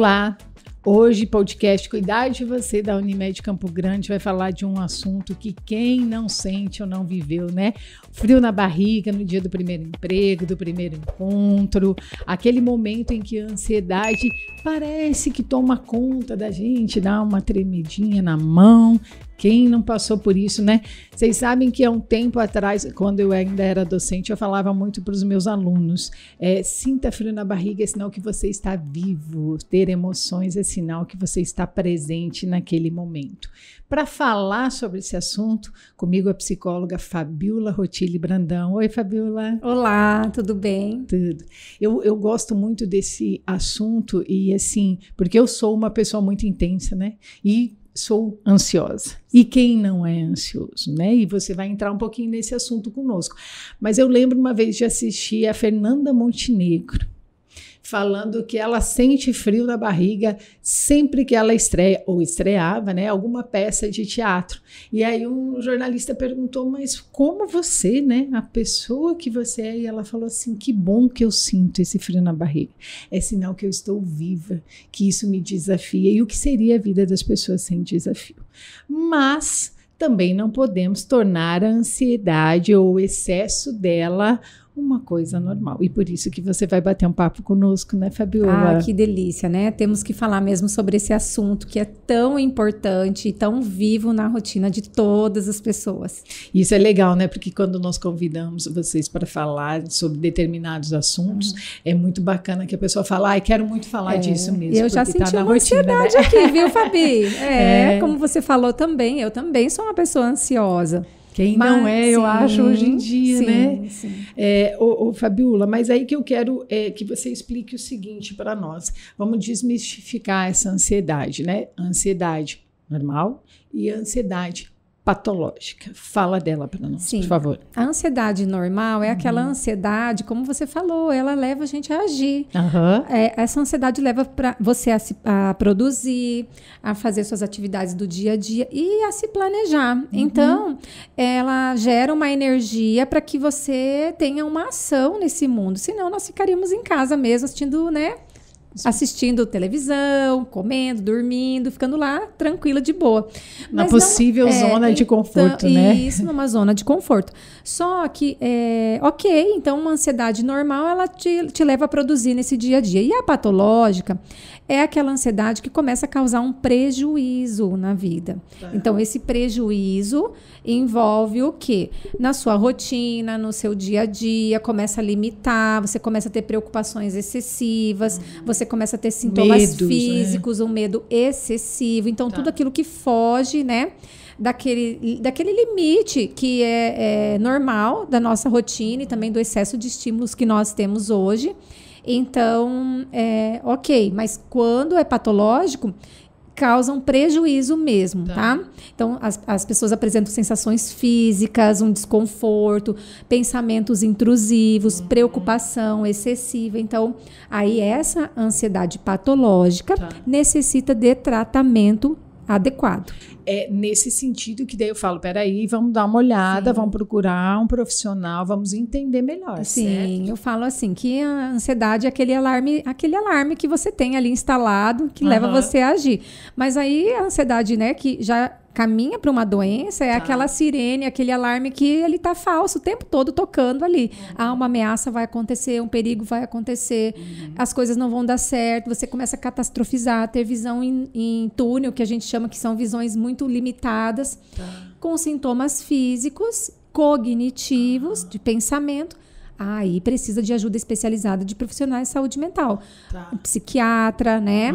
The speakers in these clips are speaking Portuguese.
Olá! Hoje, podcast Cuidar de Você da Unimed Campo Grande vai falar de um assunto que quem não sente ou não viveu, né? Frio na barriga no dia do primeiro emprego, do primeiro encontro, aquele momento em que a ansiedade parece que toma conta da gente, dá uma tremidinha na mão. Quem não passou por isso, né? Vocês sabem que há um tempo atrás, quando eu ainda era docente, eu falava muito para os meus alunos, sinta frio na barriga é sinal que você está vivo, ter emoções é sinal que você está presente naquele momento. Para falar sobre esse assunto, comigo a psicóloga Fabiola Rotilli Brandão. Oi, Fabiola. Olá, tudo bem? Tudo. Eu gosto muito desse assunto e assim, porque eu sou uma pessoa muito intensa, né? E sou ansiosa. E quem não é ansioso, né? E você vai entrar um pouquinho nesse assunto conosco. Mas eu lembro uma vez de assistir a Fernanda Montenegro, falando que ela sente frio na barriga sempre que ela estreia, ou estreava, né, alguma peça de teatro. E aí um jornalista perguntou, mas como você, né, a pessoa que você é? E ela falou assim, que bom que eu sinto esse frio na barriga. É sinal que eu estou viva, que isso me desafia. E o que seria a vida das pessoas sem desafio? Mas também não podemos tornar a ansiedade ou o excesso dela uma coisa normal. E por isso que você vai bater um papo conosco, né, Fabiola? Ah, que delícia, né? Temos que falar mesmo sobre esse assunto que é tão importante e tão vivo na rotina de todas as pessoas. Isso é legal, né? Porque quando nós convidamos vocês para falar sobre determinados assuntos, é muito bacana que a pessoa fala, ai, quero muito falar disso mesmo. Eu já senti uma ansiedade, né? Aqui, viu, Fabi? Como você falou também, eu também sou uma pessoa ansiosa. Quem não é, eu acho, hoje em dia, né? Sim. Fabiola, mas aí que eu quero que você explique o seguinte para nós. Vamos desmistificar essa ansiedade, né? A ansiedade normal e a ansiedade patológica. Fala dela para nós, por favor. A ansiedade normal é aquela ansiedade, como você falou, ela leva a gente a agir. Essa ansiedade leva você a produzir, a fazer suas atividades do dia a dia e a se planejar. Então, ela gera uma energia para que você tenha uma ação nesse mundo. Senão, nós ficaríamos em casa mesmo assistindo, né? Assistindo televisão, comendo, dormindo, ficando lá tranquila, de boa. Na possível zona de conforto, né? Isso, numa zona de conforto. Só que, então uma ansiedade normal, ela te leva a produzir nesse dia a dia. E a patológica é aquela ansiedade que começa a causar um prejuízo na vida. Então, esse prejuízo envolve o quê? Na sua rotina, no seu dia a dia, começa a limitar, você começa a ter preocupações excessivas, você começa a ter sintomas físicos, um medo excessivo. Então, tudo aquilo que foge, né, daquele limite que é normal da nossa rotina e também do excesso de estímulos que nós temos hoje. Então, mas quando é patológico, causa um prejuízo mesmo, tá? Então, as pessoas apresentam sensações físicas, um desconforto, pensamentos intrusivos, preocupação excessiva. Então, aí essa ansiedade patológica necessita de tratamento adequado. É nesse sentido que daí eu falo, peraí, vamos dar uma olhada, vamos procurar um profissional, vamos entender melhor, certo? Eu falo assim, que a ansiedade é aquele alarme que você tem ali instalado, que leva você a agir. Mas aí a ansiedade, né, que já caminha para uma doença, aquela sirene, aquele alarme que ele tá falso o tempo todo tocando ali. Uma ameaça vai acontecer, um perigo vai acontecer, as coisas não vão dar certo, você começa a catastrofizar, ter visão em túnel, que a gente chama que são visões muito limitadas, com sintomas físicos, cognitivos, de pensamento. Aí precisa de ajuda especializada de profissionais de saúde mental. Um psiquiatra, né?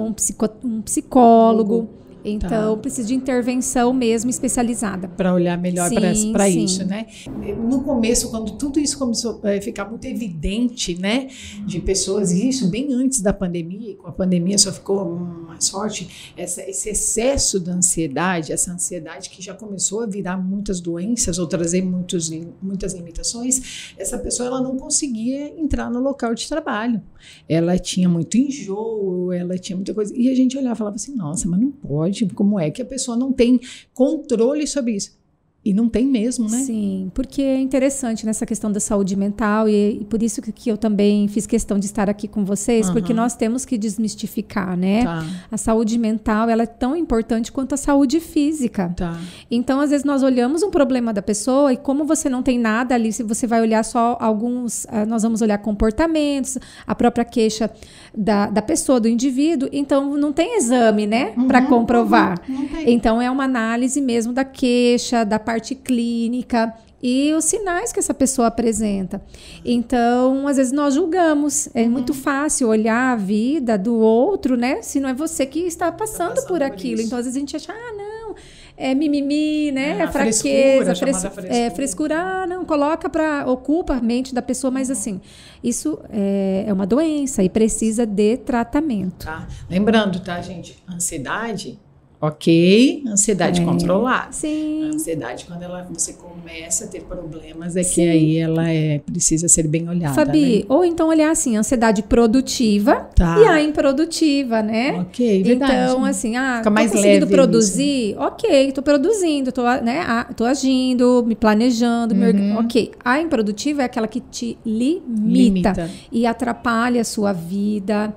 Um psicólogo. Então, precisa de intervenção mesmo especializada. Para olhar melhor para isso, né? No começo, quando tudo isso começou a ficar muito evidente, né? De pessoas, e isso bem antes da pandemia, e com a pandemia só ficou mais forte, esse excesso da ansiedade, essa ansiedade que já começou a virar muitas doenças ou trazer muitas limitações, essa pessoa ela não conseguia entrar no local de trabalho. Ela tinha muito enjoo, ela tinha muita coisa. E a gente olhava e falava assim, nossa, mas não pode. Como é que a pessoa não tem controle sobre isso? E não tem mesmo, né? Sim, porque é interessante nessa questão da saúde mental e por isso que eu também fiz questão de estar aqui com vocês, porque nós temos que desmistificar, né? Tá. A saúde mental, ela é tão importante quanto a saúde física. Tá. Então, às vezes, nós olhamos um problema da pessoa e como você não tem nada ali, se você vai olhar só alguns, nós vamos olhar comportamentos, a própria queixa da pessoa, do indivíduo, então não tem exame, né? Para comprovar. Não tem. Então, é uma análise mesmo da queixa, da parte clínica e os sinais que essa pessoa apresenta. Então, às vezes nós julgamos. É muito fácil olhar a vida do outro, né? Se não é você que está passando por aquilo. Então, às vezes a gente acha, não, é mimimi, né? É fraqueza, frescura. Não, ocupa a mente da pessoa, mas assim, isso é uma doença e precisa de tratamento. Tá. Lembrando, tá, gente? Ansiedade... Ok, ansiedade controlada. Sim. A ansiedade, quando você começa a ter problemas, que aí ela precisa ser bem olhada. Fabi, né? ou então olhar assim, ansiedade produtiva e a improdutiva, né? Ok, verdade. Então, assim, fica mais tô conseguindo leve produzir? Isso. Ok, tô produzindo, tô agindo, me planejando, ok. A improdutiva é aquela que te limita. E atrapalha a sua vida.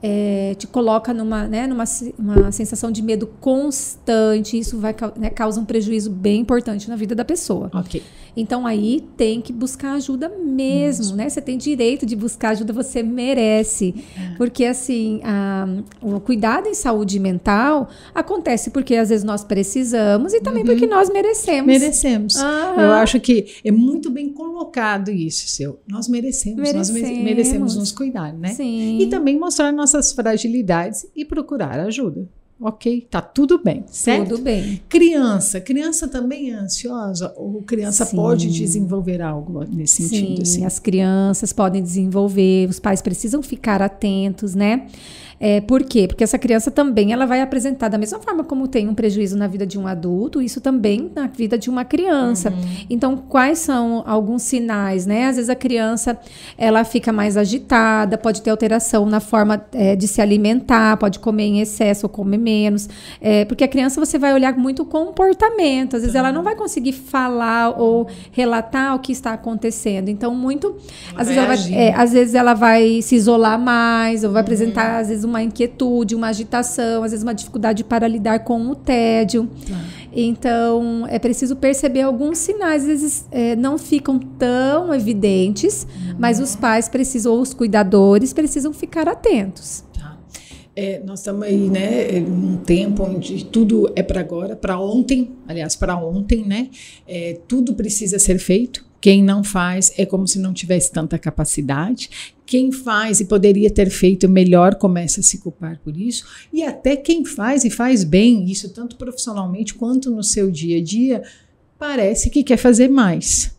Te coloca numa sensação de medo constante. Isso causa um prejuízo bem importante na vida da pessoa. Ok. Então, aí tem que buscar ajuda mesmo, né? Você tem direito de buscar ajuda, você merece. Porque, assim, o cuidado em saúde mental acontece porque, às vezes, nós precisamos e também porque nós merecemos. Merecemos. Eu acho que é muito bem colocado isso, seu. Nós merecemos. Nós merecemos nos cuidar, né? Sim. E também mostrar nossas fragilidades e procurar ajuda. Ok, tá tudo bem, certo? Tudo bem. Criança também é ansiosa? Ou criança pode desenvolver algo nesse sentido? Sim, as crianças podem desenvolver, os pais precisam ficar atentos, né? Por quê? Porque essa criança também ela vai apresentar da mesma forma como tem um prejuízo na vida de um adulto, isso também na vida de uma criança. Então, quais são alguns sinais, né? Às vezes a criança ela fica mais agitada, pode ter alteração na forma de se alimentar, pode comer em excesso ou comer menos. Porque a criança você vai olhar muito o comportamento, às vezes ela não vai conseguir falar ou relatar o que está acontecendo. Então, às vezes ela vai se isolar mais, ou vai apresentar, às vezes, uma inquietude, uma agitação, às vezes uma dificuldade para lidar com o tédio. Então, é preciso perceber alguns sinais, às vezes não ficam tão evidentes, mas os pais precisam, ou os cuidadores, precisam ficar atentos. Nós estamos aí, né, num tempo onde tudo é para agora, para ontem, né? Tudo precisa ser feito. Quem não faz é como se não tivesse tanta capacidade. Quem faz e poderia ter feito melhor começa a se culpar por isso. E até quem faz e faz bem, isso tanto profissionalmente quanto no seu dia a dia, parece que quer fazer mais.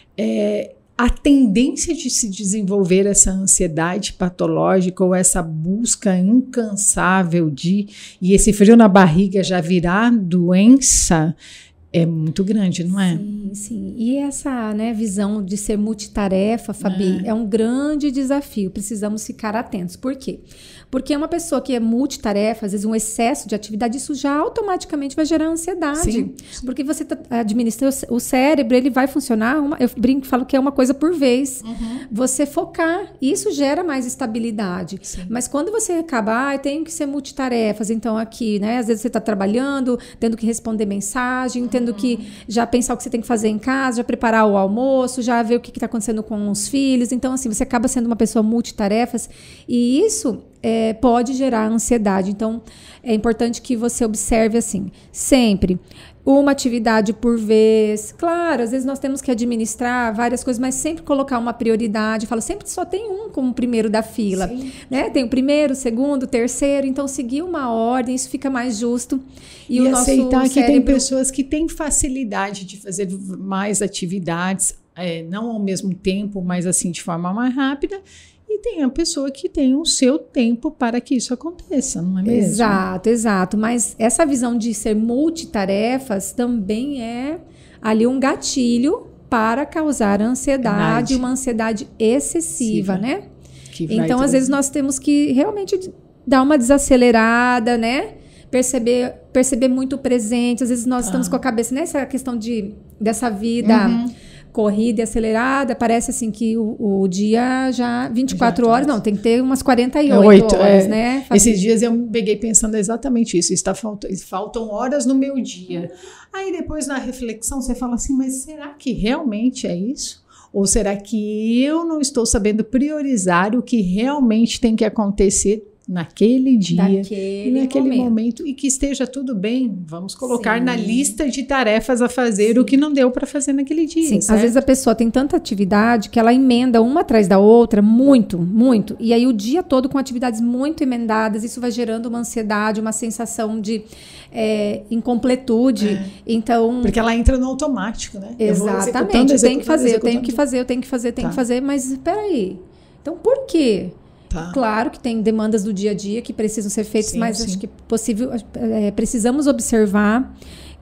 A tendência de se desenvolver essa ansiedade patológica ou essa busca incansável e esse frio na barriga já virar doença é muito grande, não é? Sim, sim. E essa visão de ser multitarefa, Fabi, é um grande desafio. Precisamos ficar atentos. Por quê? Porque uma pessoa que é multitarefa, às vezes um excesso de atividade, isso já automaticamente vai gerar ansiedade. Sim. Porque você administra o cérebro, ele vai funcionar, eu brinco, falo que é uma coisa por vez. Você focar, isso gera mais estabilidade. Sim. Mas quando você acaba, tenho que ser multitarefas, então aqui, né? Às vezes você está trabalhando, tendo que responder mensagem, tendo que já pensar o que você tem que fazer em casa, já preparar o almoço, já ver o que está acontecendo com os filhos. Então, assim, você acaba sendo uma pessoa multitarefas e isso pode gerar ansiedade. Então, é importante que você observe, assim, sempre uma atividade por vez. Claro, às vezes nós temos que administrar várias coisas, mas sempre colocar uma prioridade. Falo, sempre só tem um como primeiro da fila. Né? Tem o primeiro, o segundo, o terceiro. Então, seguir uma ordem, isso fica mais justo. E o nosso aceitar que cérebro... tem pessoas que têm facilidade de fazer mais atividades, não ao mesmo tempo, mas assim, de forma mais rápida. E tem a pessoa que tem o seu tempo para que isso aconteça, não é mesmo? Exato, exato. Mas essa visão de ser multitarefas também é ali um gatilho para causar ansiedade, uma ansiedade excessiva, né? Que vai então, às vezes, nós temos que realmente dar uma desacelerada, né? perceber muito o presente. Às vezes nós estamos com a cabeça nessa questão dessa vida corrida e acelerada, parece assim que o dia já 24 horas, não, tem que ter umas 48 horas, né? Esses dias eu me peguei pensando exatamente isso, faltam horas no meu dia. Aí depois na reflexão você fala assim, mas será que realmente é isso? Ou será que eu não estou sabendo priorizar o que realmente tem que acontecer naquele dia, naquele momento, e que esteja tudo bem, vamos colocar na lista de tarefas a fazer o que não deu para fazer naquele dia. Sim, às vezes a pessoa tem tanta atividade que ela emenda uma atrás da outra, muito, e aí o dia todo com atividades muito emendadas, isso vai gerando uma ansiedade, uma sensação de incompletude, então... Porque ela entra no automático, né? Exatamente, eu tenho que fazer, mas espera aí, então por quê? Claro que tem demandas do dia a dia que precisam ser feitas, mas acho que precisamos observar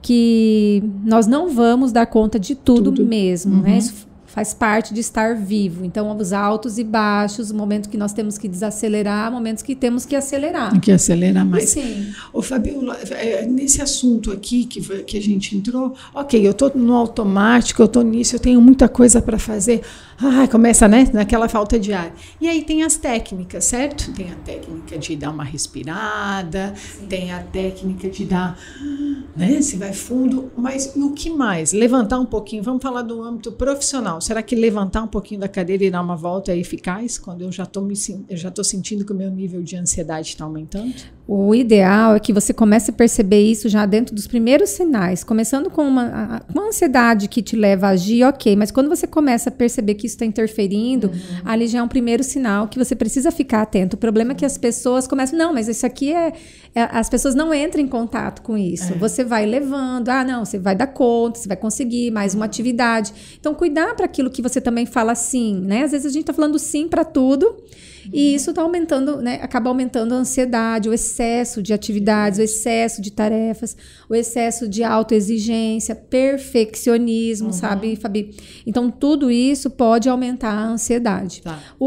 que nós não vamos dar conta de tudo mesmo, né? Isso faz parte de estar vivo. Então, os altos e baixos, o momento que nós temos que desacelerar, momentos que temos que acelerar. Tem que acelerar mais. Sim. Ô, Fabiola, nesse assunto aqui que a gente entrou, ok, eu estou no automático, eu estou nisso, eu tenho muita coisa para fazer. Começa, né, naquela falta de ar. E aí tem as técnicas, certo? Tem a técnica de dar uma respirada, tem a técnica de dar, né, se vai fundo, mas e o que mais? Levantar um pouquinho, vamos falar do âmbito profissional. Será que levantar um pouquinho da cadeira e dar uma volta é eficaz quando eu já estou sentindo que o meu nível de ansiedade está aumentando? O ideal é que você comece a perceber isso já dentro dos primeiros sinais, começando com uma ansiedade que te leva a agir, ok, mas quando você começa a perceber que isso está interferindo, ali já é um primeiro sinal que você precisa ficar atento. O problema é que as pessoas começam, não, mas isso aqui as pessoas não entram em contato com isso. Você vai levando, não, você vai dar conta, você vai conseguir mais uma atividade. Então, cuidar para aquilo que você também fala sim, né? Às vezes a gente está falando sim para tudo, e isso está aumentando, né? Acaba aumentando a ansiedade, o excesso de atividades, o excesso de tarefas, o excesso de autoexigência, perfeccionismo, sabe, Fabi? Então, tudo isso pode aumentar a ansiedade.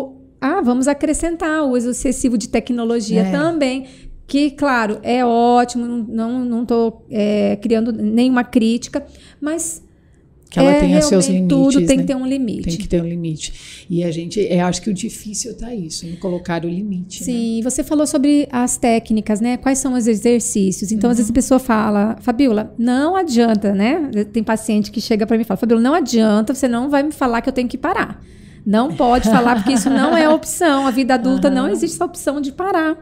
Vamos acrescentar o uso excessivo de tecnologia também, que, claro, é ótimo, não estou criando nenhuma crítica, mas... Que ela tenha seus limites. Tudo tem que ter um limite. Tem que ter um limite. E a gente, acho que o difícil está isso, em colocar o limite. Sim, você falou sobre as técnicas, né? Quais são os exercícios? Então, às vezes a pessoa fala, Fabiola, não adianta, né? Tem paciente que chega para mim e fala, Fabiola, não adianta, você não vai me falar que eu tenho que parar. Não pode falar, porque isso não é opção. A vida adulta não existe essa opção de parar.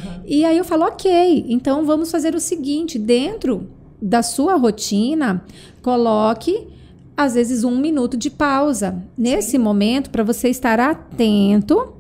E aí eu falo, ok, então vamos fazer o seguinte, dentro da sua rotina, coloque... às vezes 1 minuto de pausa. Nesse momento, para você estar atento,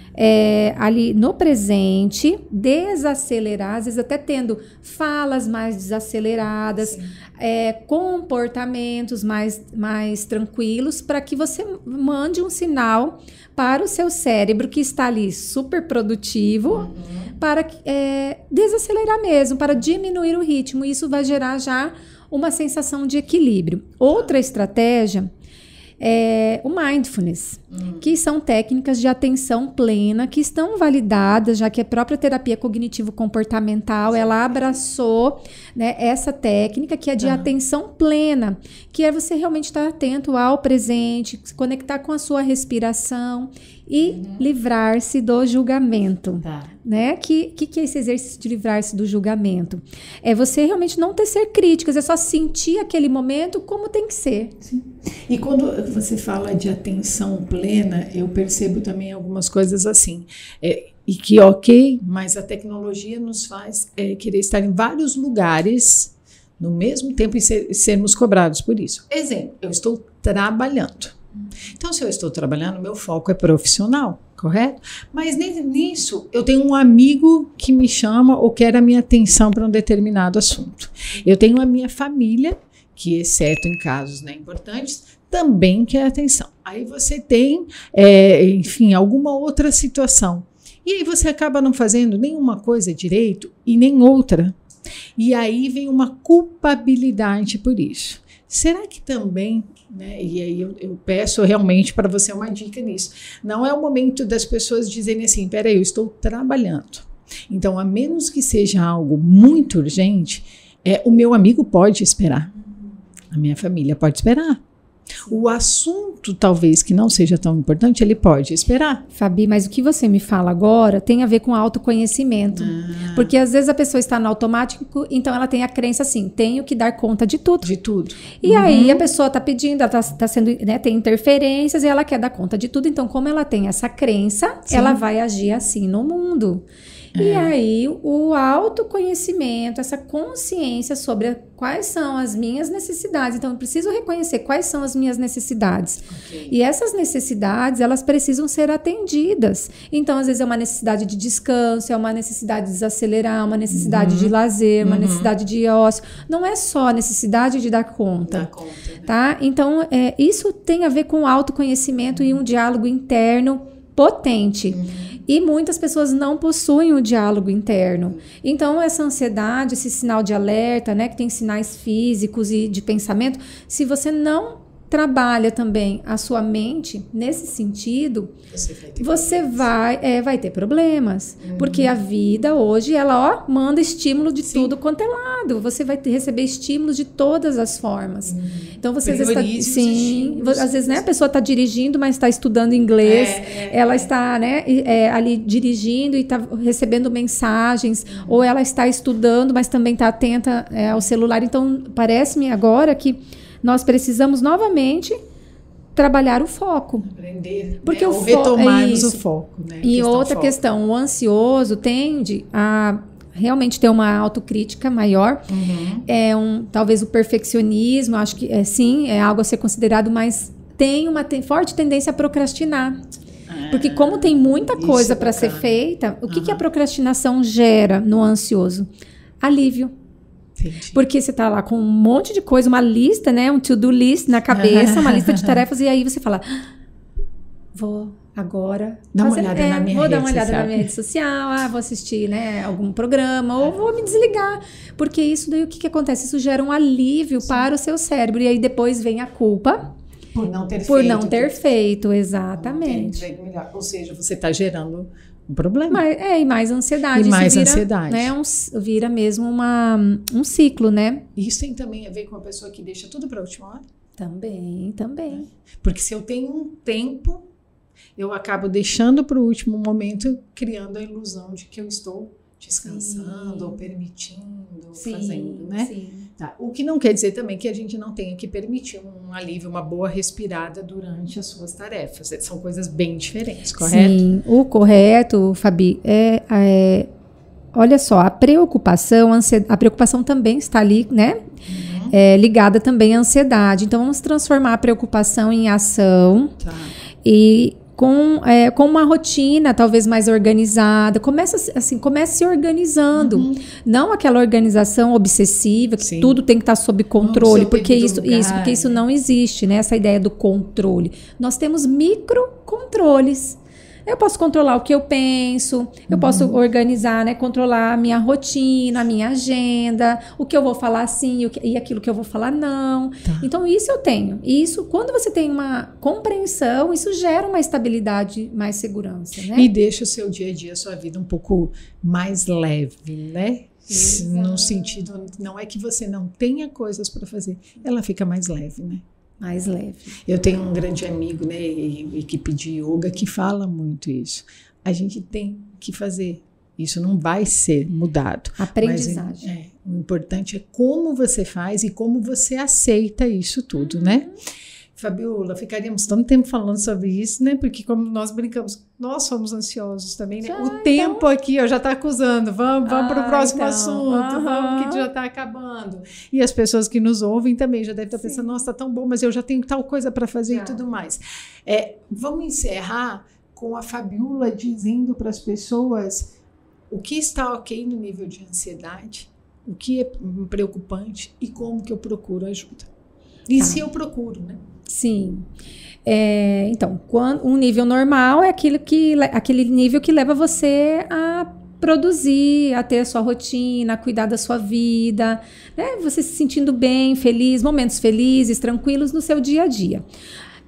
ali no presente, desacelerar, às vezes até tendo falas mais desaceleradas, comportamentos mais tranquilos, para que você mande um sinal para o seu cérebro, que está ali super produtivo, para desacelerar mesmo, para diminuir o ritmo. Isso vai gerar já uma sensação de equilíbrio. Outra estratégia é o mindfulness, que são técnicas de atenção plena que estão validadas, já que a própria terapia cognitivo-comportamental, ela abraçou, né, essa técnica que é de atenção plena, que é você realmente estar atento ao presente, se conectar com a sua respiração e livrar-se do julgamento. Né? Que é esse exercício de livrar-se do julgamento? É você realmente não tecer críticas, é só sentir aquele momento como tem que ser. Sim. E quando você fala de atenção plena, eu percebo também algumas coisas assim. E que ok, mas a tecnologia nos faz querer estar em vários lugares no mesmo tempo e sermos cobrados por isso. Exemplo, eu estou trabalhando. Então, se eu estou trabalhando, meu foco é profissional, correto? Mas nisso, eu tenho um amigo que me chama ou quer a minha atenção para um determinado assunto. Eu tenho a minha família, que, exceto em casos, né, importantes, também quer atenção. Aí você tem, enfim, alguma outra situação. E aí você acaba não fazendo nenhuma coisa direito e nem outra. E aí vem uma culpabilidade por isso. Será que também, né, e aí eu peço realmente para você uma dica nisso, não é o momento das pessoas dizerem assim, peraí, eu estou trabalhando, Então, a menos que seja algo muito urgente, o meu amigo pode esperar. A minha família pode esperar. O assunto, talvez, que não seja tão importante, ele pode esperar. Fabi, mas o que você me fala agora tem a ver com autoconhecimento. Porque às vezes a pessoa está no automático, então ela tem a crença assim, tenho que dar conta de tudo. De tudo. E aí a pessoa está pedindo, ela tá sendo, né, tem interferências e ela quer dar conta de tudo. Então, como ela tem essa crença, ela vai agir assim no mundo. E aí, o autoconhecimento, essa consciência sobre quais são as minhas necessidades. Então, eu preciso reconhecer quais são as minhas necessidades. Okay. E essas necessidades, elas precisam ser atendidas. Então, às vezes, é uma necessidade de descanso, é uma necessidade de desacelerar, uma necessidade de lazer, uma necessidade de ócio. Não é só a necessidade de dar conta. Tá? Então, isso tem a ver com autoconhecimento e um diálogo interno potente. E muitas pessoas não possuem o diálogo interno. Então, essa ansiedade, esse sinal de alerta, né, que tem sinais físicos e de pensamento, se você não trabalha também a sua mente nesse sentido, você vai ter problemas. Porque a vida hoje, ela manda estímulo de tudo quanto é lado. Você vai receber estímulos de todas as formas. Então, você às vezes, né, a pessoa está dirigindo, mas está estudando inglês. Ela está, né, ali dirigindo e está recebendo mensagens. Ou ela está estudando, mas também está atenta ao celular. Então, parece-me agora que nós precisamos novamente trabalhar o foco. Aprender, porque ou retomarmos o foco. Né? E outra questão, o ansioso tende a realmente ter uma autocrítica maior. Talvez o perfeccionismo, acho que sim, é algo a ser considerado, mas tem forte tendência a procrastinar. Porque como tem muita coisa para ser feita, o que a procrastinação gera no ansioso? Alívio. Entendi. Porque você tá lá com um monte de coisa, uma lista, né? Um to-do list na cabeça, uma lista de tarefas, e aí você fala, vou agora dar uma olhada na minha rede social, vou assistir, né, algum programa, ou vou me desligar. Porque isso daí, o que acontece? Isso gera um alívio para o seu cérebro, e aí depois vem a culpa por não ter feito, exatamente. Ou seja, você está gerando um problema. E mais ansiedade. E mais ansiedade. Né, vira mesmo um ciclo, né? Isso tem também a ver com a pessoa que deixa tudo para a última hora? Também. Porque se eu tenho um tempo, eu acabo deixando para o último momento, criando a ilusão de que eu estou descansando ou permitindo, fazendo, né? Sim. Tá. O que não quer dizer também que a gente não tenha que permitir um alívio, uma boa respirada durante as suas tarefas. São coisas bem diferentes, correto? Sim, o correto, Fabi, olha só, a preocupação também está ali, né? Ligada também à ansiedade. Então, vamos transformar a preocupação em ação. E com uma rotina talvez mais organizada. Comece se organizando. Não aquela organização obsessiva, que tudo tem que estar sob controle, porque isso não existe, né? Essa ideia do controle. Nós temos microcontroles. Eu posso controlar o que eu penso, eu posso organizar, né, controlar a minha rotina, a minha agenda, o que eu vou falar sim e aquilo que eu vou falar não. Então, isso eu tenho. E isso, quando você tem uma compreensão, isso gera uma estabilidade, mais segurança, né? E deixa o seu dia a dia, a sua vida um pouco mais leve, né? Exato. No sentido, não é que você não tenha coisas para fazer, ela fica mais leve, né? Mais leve. Eu tenho um grande amigo, né, equipe de yoga, que fala muito isso. A gente tem que fazer. Isso não vai ser mudado. Aprendizagem. Mas, o importante é como você faz e como você aceita isso tudo, né? Fabiola, ficaríamos tanto tempo falando sobre isso, né? Porque como nós brincamos, nós somos ansiosos também, né? O tempo aqui, já está acusando. Vamos para o próximo assunto, vamos que já está acabando. E as pessoas que nos ouvem também já devem estar pensando, nossa, está tão bom, mas eu já tenho tal coisa para fazer e tudo mais. Vamos encerrar com a Fabiola dizendo para as pessoas o que está ok no nível de ansiedade, o que é preocupante e como que eu procuro ajuda. E se eu procuro, né? Sim. Então, um nível normal é aquele nível que leva você a produzir, a ter a sua rotina, a cuidar da sua vida, né? Você se sentindo bem, feliz, momentos felizes, tranquilos no seu dia a dia.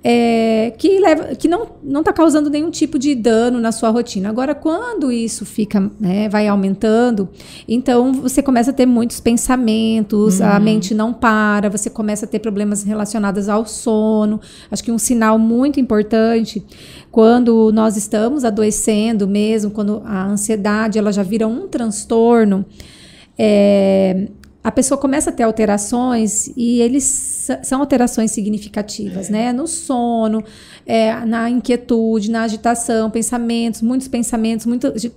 que não está causando nenhum tipo de dano na sua rotina. Agora, quando isso fica, né, vai aumentando, então você começa a ter muitos pensamentos, a mente não para, você começa a ter problemas relacionados ao sono. Acho que um sinal muito importante, quando nós estamos adoecendo mesmo, quando a ansiedade ela já vira um transtorno, a pessoa começa a ter alterações e eles são alterações significativas, né? No sono, na inquietude, na agitação, muitos pensamentos,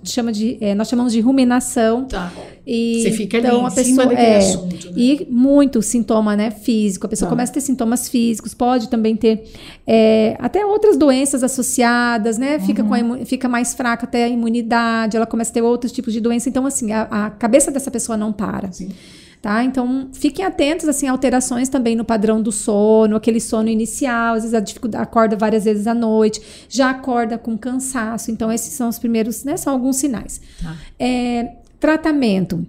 nós chamamos de ruminação. Tá. E você fica ali então, em cima daquele assunto, né? E muito sintoma, né, físico. A pessoa começa a ter sintomas físicos, pode também ter até outras doenças associadas, né? Fica mais fraca até a imunidade, ela começa a ter outros tipos de doença. Então, assim, a cabeça dessa pessoa não para. Sim. Tá? Então, fiquem atentos, assim, alterações também no padrão do sono, aquele sono inicial, às vezes acorda várias vezes à noite, já acorda com cansaço. Então, esses são os primeiros, né, são alguns sinais. Tá. Tratamento.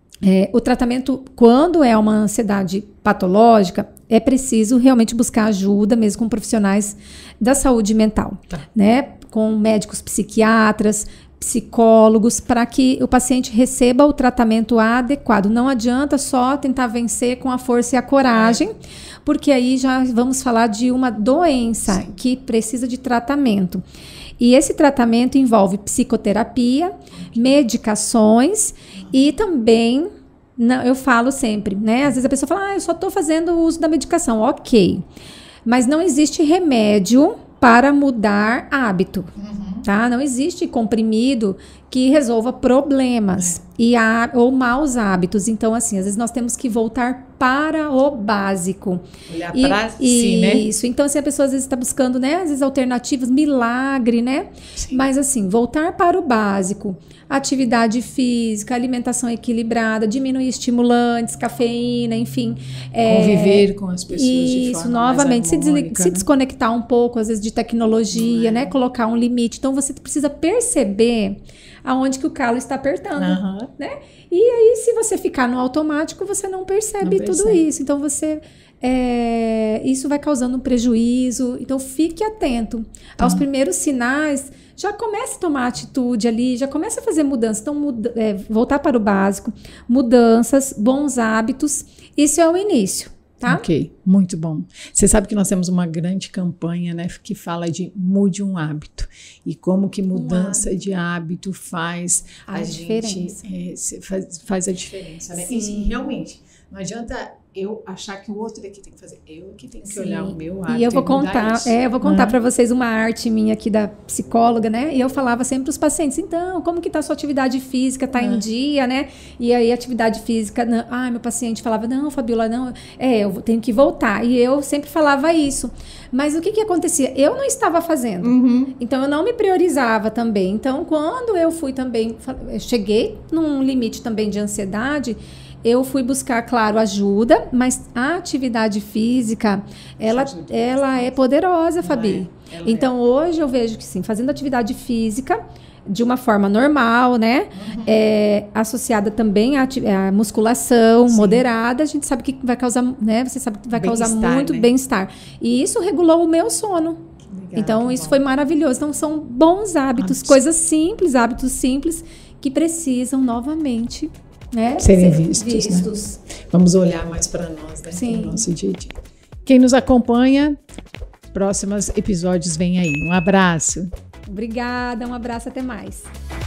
O tratamento, quando é uma ansiedade patológica, é preciso realmente buscar ajuda, mesmo com profissionais da saúde mental, né? Com médicos psiquiatras, psicólogos, para que o paciente receba o tratamento adequado. Não adianta só tentar vencer com a força e a coragem, porque aí já vamos falar de uma doença que precisa de tratamento. E esse tratamento envolve psicoterapia, medicações e também, eu falo sempre, né? Às vezes a pessoa fala, eu só estou fazendo o uso da medicação. Ok, mas não existe remédio para mudar hábito. Tá? Não existe comprimido que resolva problemas ou maus hábitos. Então, assim, às vezes nós temos que voltar para o básico. Olhar para si, né? Isso. Então, assim, a pessoa às vezes está buscando, né? Às vezes alternativas, milagre, né? Sim. Mas, assim, voltar para o básico. Atividade física, alimentação equilibrada, diminuir estimulantes, cafeína, enfim. Conviver com as pessoas de forma novamente, mais harmônica, se desconectar um pouco, às vezes, de tecnologia, né? Colocar um limite. Então, você precisa perceber aonde que o calo está apertando, né? E aí, se você ficar no automático, você não percebe tudo isso. Então, isso vai causando um prejuízo. Então, fique atento aos primeiros sinais. Já comece a tomar atitude ali, já comece a fazer mudanças. Então, voltar para o básico, mudanças, bons hábitos. Isso é o início. Tá? Ok, muito bom. Você sabe que nós temos uma grande campanha, né, que fala de mude um hábito e como que mudança de hábito faz a diferença. Gente faz a diferença, né? E realmente não adianta eu achar que o outro daqui tem que fazer, eu que tenho que olhar o meu hábito. E eu vou contar para vocês uma arte minha aqui da psicóloga, né? E eu falava sempre para os pacientes, então, como que tá a sua atividade física? Tá em dia, né? E aí, atividade física, meu paciente falava, não, Fabiola, não, eu tenho que voltar. E eu sempre falava isso. Mas o que acontecia? Eu não estava fazendo. Então, eu não me priorizava também. Então, quando eu fui também, eu cheguei num limite também de ansiedade, eu fui buscar, claro, ajuda, mas a atividade física, ela é poderosa, Fabi. Então, hoje eu vejo que sim, fazendo atividade física de uma forma normal, né? Associada também à musculação moderada, a gente sabe que vai causar, né? Você sabe que vai causar muito bem-estar. E isso regulou o meu sono. Legal, então, isso foi maravilhoso. Então, são bons hábitos, coisas simples, hábitos simples, que precisam novamente, né, serem vistos. Né? Vamos olhar mais para nós, né? No nosso dia a dia. Quem nos acompanha, próximos episódios vem aí. Um abraço. Obrigada, um abraço, até mais.